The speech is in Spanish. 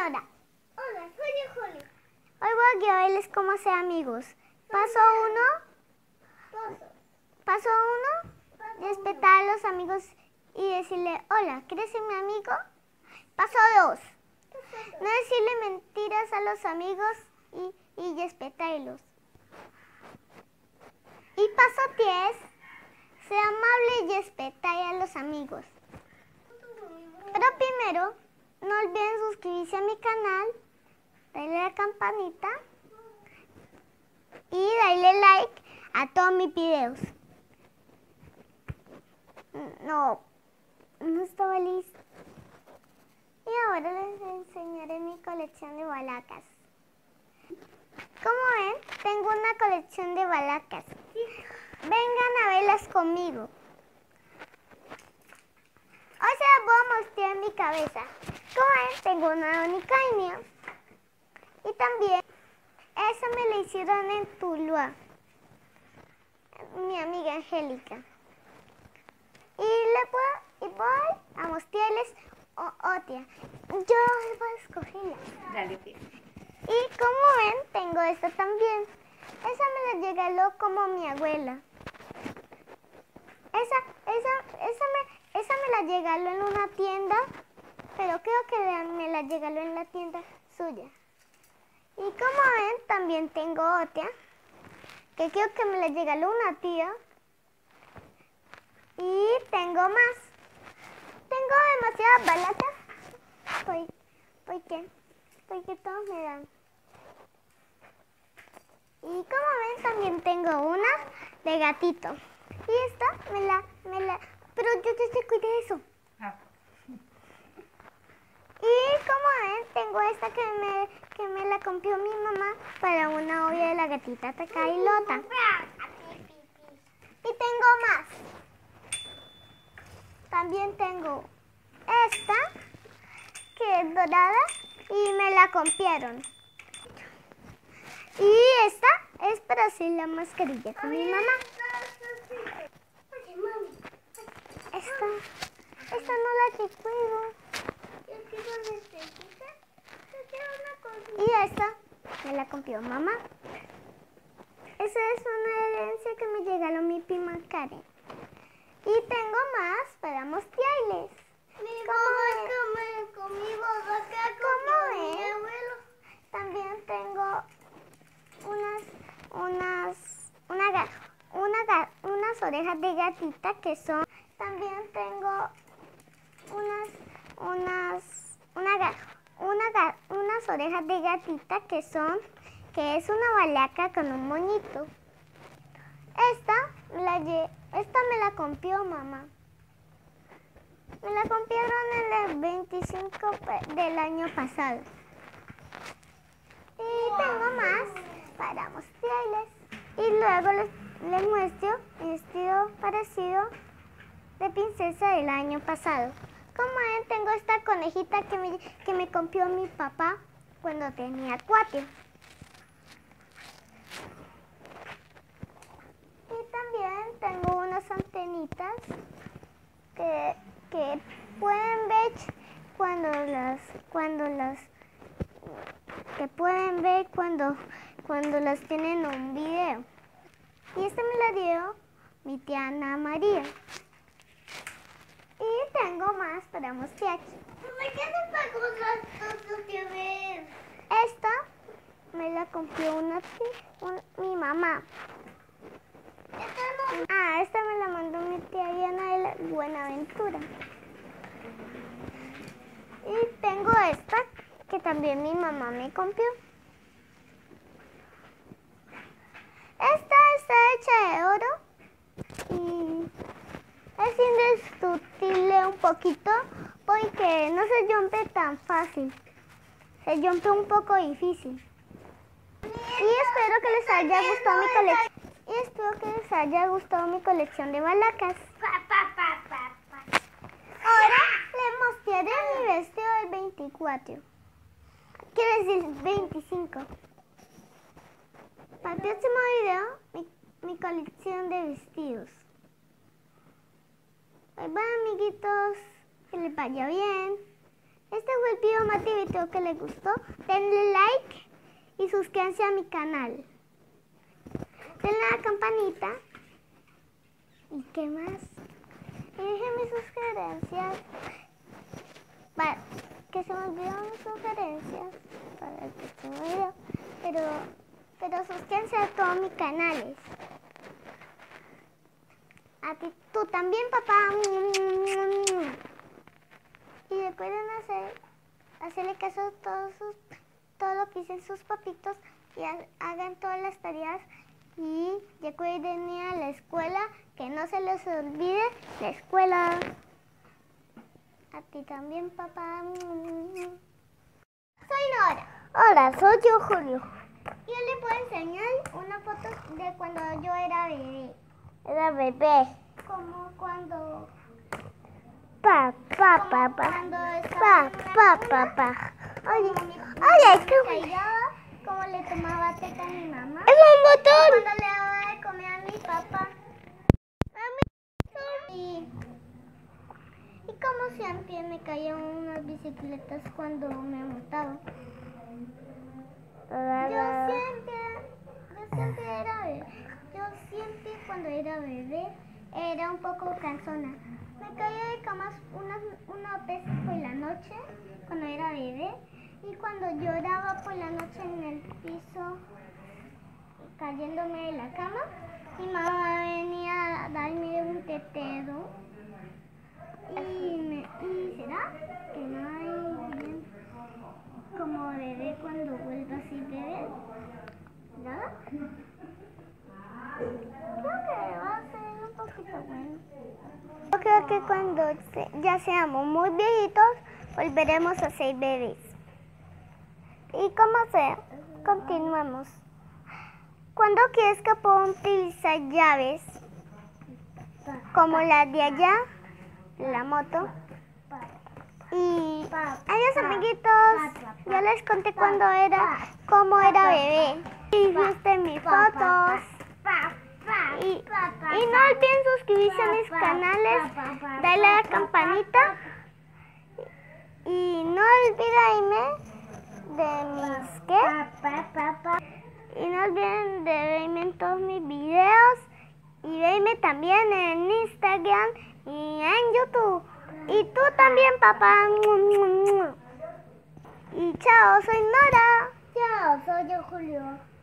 Nora. Hola, soy Julio. Hoy voy a verles cómo hacer amigos. Paso uno, respetar a los amigos y decirle, hola, ¿quieres ser mi amigo? Paso 2, no decirle mentiras a los amigos y respetarlos. Y paso 10, ser amable y respetar a los amigos. Pero primero, no olviden suscribirse a mi canal, darle a la campanita y darle like a todos mis videos. No estaba listo. Y ahora les enseñaré mi colección de balacas. Como ven, tengo una colección de balacas. Vengan a verlas conmigo. Hoy se las voy a mostrar en mi cabeza. Como ven, tengo una unicornio. Y también, esa me la hicieron en Tuluá. Mi amiga Angélica. Y voy a mostrarles otra. Yo voy a escogerla. Dale, pues. Y como ven, tengo esta también. Esa me la regaló como mi abuela. Esa me la regaló en una tienda, pero creo que me la regaló en la tienda suya. Y como ven, también tengo otra, que creo que me la regaló una tía. Y tengo más. Tengo demasiadas balacas. Porque todos me dan. Y como ven, también tengo una de gatito. Y esta me la... Pero yo te cuidé eso. Ah. Y como ven, tengo esta que me la compró mi mamá para una olla de la gatita Tacailota. Y tengo más. También tengo esta, que es dorada, y me la compraron. Y esta es para hacer la mascarilla con mi mamá. Esta no la recuerdo. Y esta me la compró mamá. Esa es una herencia que me regaló mi prima Karen. Y tengo más para mostrarles. También tengo unas orejas de gatita que son. También tengo unas orejas de gatita que es una balaca con un moñito. Esta me la compró mamá. Me la compraron en el 25 del año pasado. Y tengo más para mostrarles. Y luego les muestro mi vestido parecido de princesa del año pasado. Como ven, tengo esta conejita que me compró mi papá cuando tenía 4. Y también tengo unas antenitas que pueden ver cuando las tienen en un video. Y esta me la dio mi tía Ana María. Y tengo más para mostrar. Esta me la compró mi mamá. Esta me la mandó mi tía Diana de la Buenaventura. Y tengo esta que también mi mamá me compró. Esta está hecha de oro y es indestructible un poquito porque no se rompe tan fácil. Se rompe un poco difícil. Y espero que les haya gustado mi colección. De balacas. Ahora les mostraré mi vestido del 24. Quiero decir 25. Para el próximo video, mi colección de vestidos. Bye bye, amiguitos. Que les vaya bien. Este fue el video más divertido que les gustó. Denle like y suscríbanse a mi canal. Denle a la campanita. ¿Y qué más? Y déjenme sus sugerencias. Vale, que se me olvidaron mis sugerencias para el próximo video. Pero suscríbanse a todos mis canales. A ti, tú también, papá. Y recuerden hacerle caso a todo lo que dicen sus papitos y hagan todas las tareas. Y recuerden ir a la escuela, que no se les olvide la escuela. A ti también, papá. Soy Nora. Hola, soy yo, Julio. Yo le puedo enseñar una foto de cuando yo era bebé. Era bebé. Como cuando... Papá. Cuando estaba Papá. Oye, como le tomaba teta a mi mamá. ¡Es un botón! Cuando le daba de comer a mi papá. Y como siempre me caían unas bicicletas cuando me montaba. Yo siempre cuando era bebé era un poco cansona. Me caía de camas una vez por la noche cuando era bebé, y cuando lloraba por la noche en el piso cayéndome de la cama, mi mamá venía a darme un tetero. Y será que no hay bien como bebé cuando vuelva a ser bebé, ¿verdad? Creo que va a ser un poquito bueno. Yo creo que cuando ya seamos muy viejitos, volveremos a ser bebés. Y como sea, continuemos. ¿Cuándo quieres que pueda utilizar llaves como las de allá, la moto? Y adiós, amiguitos. Ya les conté cómo era bebé. Y viste mis fotos. Y no olviden suscribirse a mis canales, darle a la campanita y no olviden y no olviden de verme en todos mis videos y verme también en Instagram y en YouTube. Y tú también, papá. Y chao, soy Nora. Chao, soy yo, Julio.